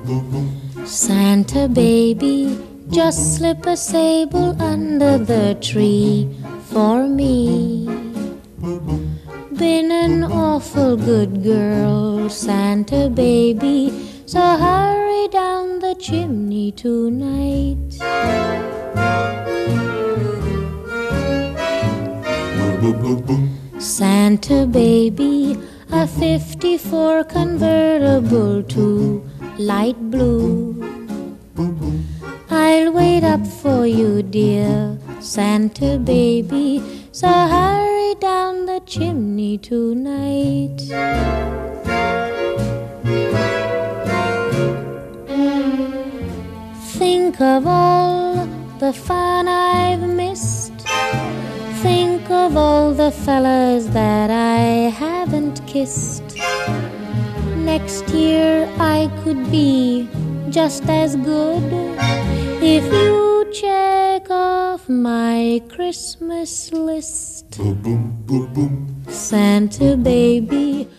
Santa baby, just slip a sable under the tree for me. Been an awful good girl, Santa baby, so hurry down the chimney tonight. Santa baby, a 54 convertible to light blue. I'll wait up for you, dear Santa baby, so hurry down the chimney tonight. Think of all the fun I've missed. Think of all the fellas that I haven't kissed. Next year I could be just as good if you check off my Christmas list. Santa baby,